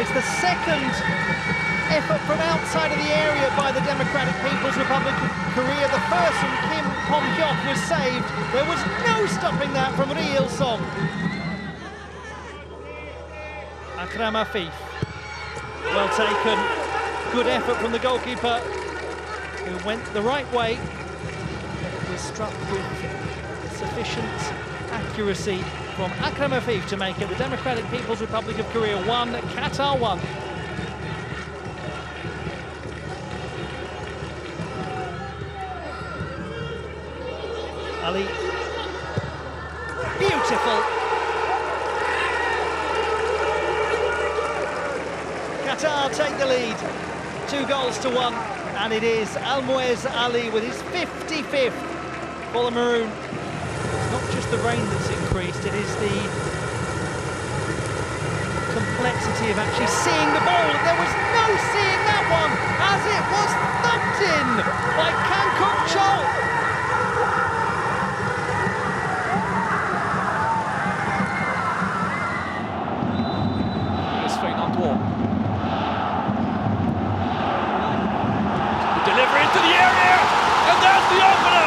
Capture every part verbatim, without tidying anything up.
It's the second effort from outside of the area by the Democratic People's Republic of Korea. The first from Kim Hom-hyuk was saved. There was no stopping that from Ri Il-sung. Akram Afif, well taken. Good effort from the goalkeeper, who went the right way. It was struck with sufficient accuracy from Akram Afif to make it the Democratic People's Republic of Korea one, Qatar one. Ali, beautiful. Qatar take the lead, two goals to one, and it is Almoez Ali with his fifty-fifth for the Maroon. It's not just the rain that's increased, it is the complexity of actually seeing the ball. There was no seeing that one as it was thumped in by Kuk-chol. Delivery into the area, and there's the opener!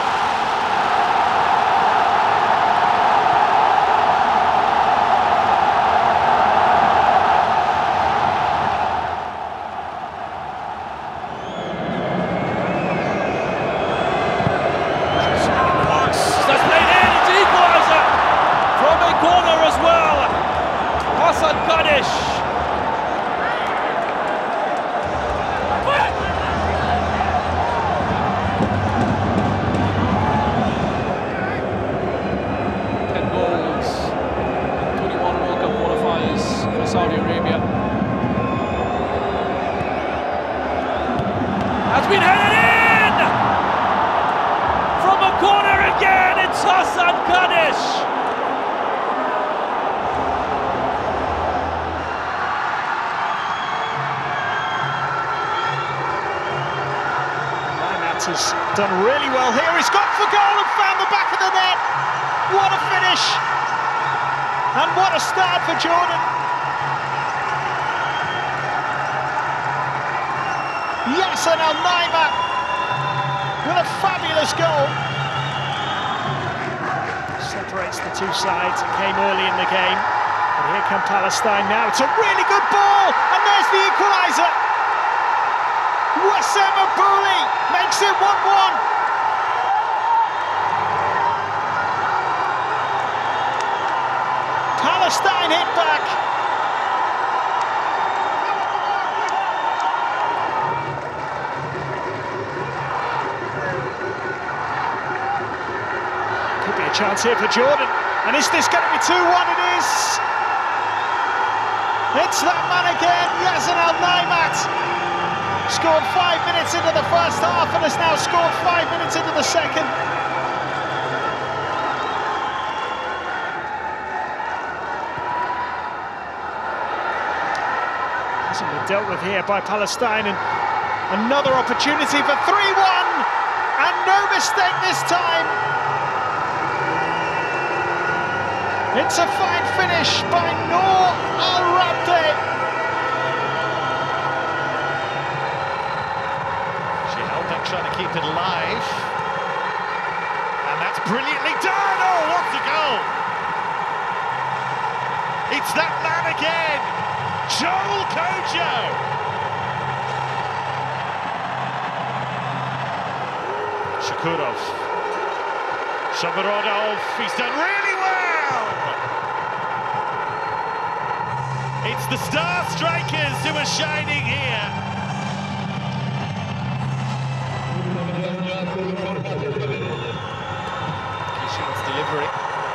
That's played in, it's an equaliser! From a corner as well, Hassan Kadesh. Saudi Arabia. Has been headed in! From a corner again, it's Hassan Kadesh! Matt has done really well here. He's got for goal and found the back of the net. What a finish! And what a start for Jordan. Yassin Al-Naima with a fabulous goal. Separates the two sides. It came early in the game. But here come Palestine now. It's a really good ball. And there's the equaliser. Wassem Abouli makes it one one. Palestine hit back. Could be a chance here for Jordan. And is this going to be two one? It is. It's that man again, Yassin Al-Naima. Scored five minutes into the first half and has now scored five minutes into the second. Hasn't been dealt with here by Palestine, and another opportunity for three one, and no mistake this time. It's a fine finish by Noor Al-Rabdi. She held back, trying to keep it alive, and that's brilliantly done. Oh, what a goal! It's that man again, Joel Kojo. Shakurov, Shomorodov, he's done really well. It's the star strikers who are shining here. Kishin's delivery.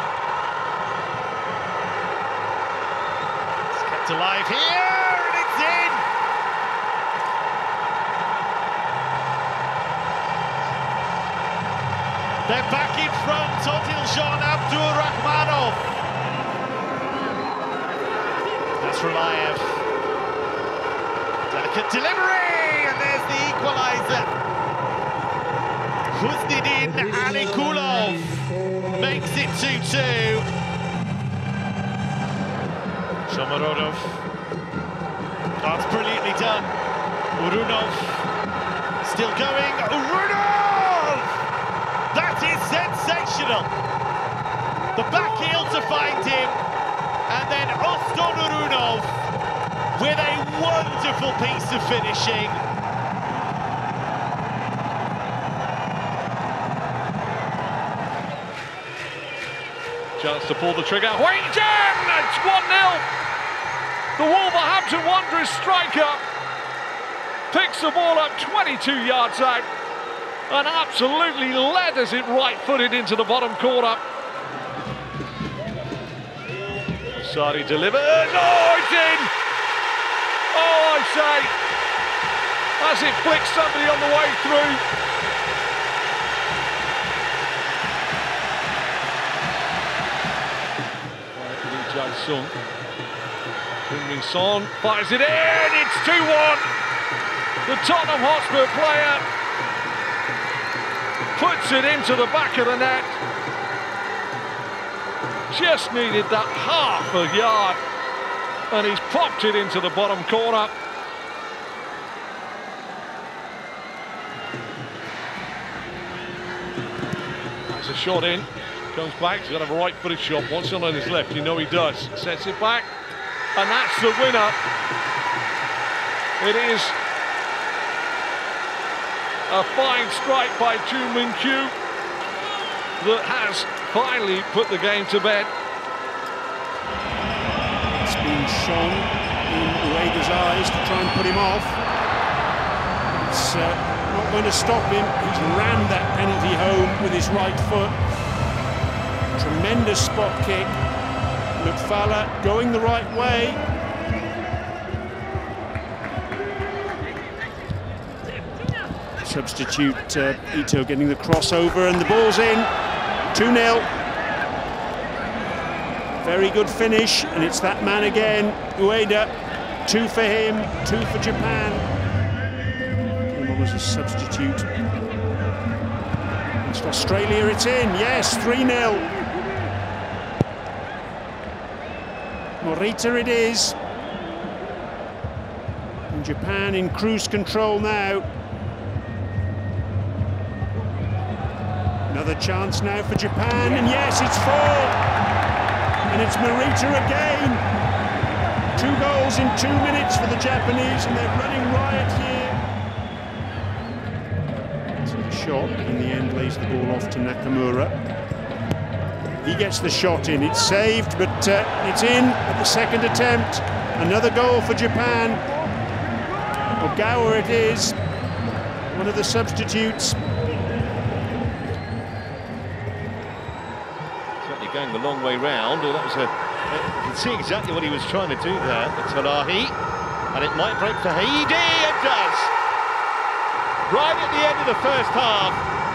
It's kept alive here, and it's in. They're back in front, Odiljon Abdurrahmanov. Nasrullayev. Delicate delivery, and there's the equaliser. Husniddin Alikulov makes it two two. Shomorodov. That's brilliantly done. Urunov still going. Urunov! That is sensational. The back heel to find him, and then Oston Urunov with a wonderful piece of finishing. Chance to pull the trigger. Wait, Jen! It's one nil. The Wolverhampton Wanderers striker picks the ball up twenty-two yards out and absolutely ladders it right-footed into the bottom corner. Sari delivers. Oh, it's in! Oh, I say, as it flicks somebody on the way through. Sung. Min Son fires it in, it's two one. The Tottenham Hotspur player puts it into the back of the net. Just needed that half a yard, and he's popped it into the bottom corner. That's a shot in. Comes back, he's got to have a right-footed shot. Once on his left, you know he does. Sets it back, and that's the winner. It is a fine strike by Ju Min-kyu that has finally put the game to bed. It's been shone in Ueda's eyes to try and put him off. It's uh, not going to stop him. He's rammed that penalty home with his right foot. Tremendous spot kick. Lutfala going the right way. Substitute uh, Ito getting the crossover, and the ball's in. two nil. Very good finish, and it's that man again, Ueda. Two for him, two for Japan. Came on as a substitute. Against Australia, it's in. Yes, three nil. Morita it is. And Japan in cruise control now. Another chance now for Japan, and yes, it's four. And it's Morita again. Two goals in two minutes for the Japanese, and they're running riot here. So the shot, in the end, lays the ball off to Nakamura. He gets the shot in, it's saved, but uh, it's in at the second attempt. Another goal for Japan. Ogawa it is, one of the substitutes. Certainly going the long way round. Well, that was a, you can see exactly what he was trying to do there. Tarahi, and it might break for Haidi. It does. Right at the end of the first half,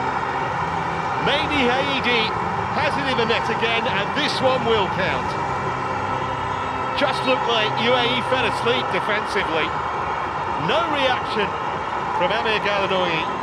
Mehdi Haidi has it in the net again, and this one will count. Just looked like U A E fell asleep defensively. No reaction from Amir Galanoi.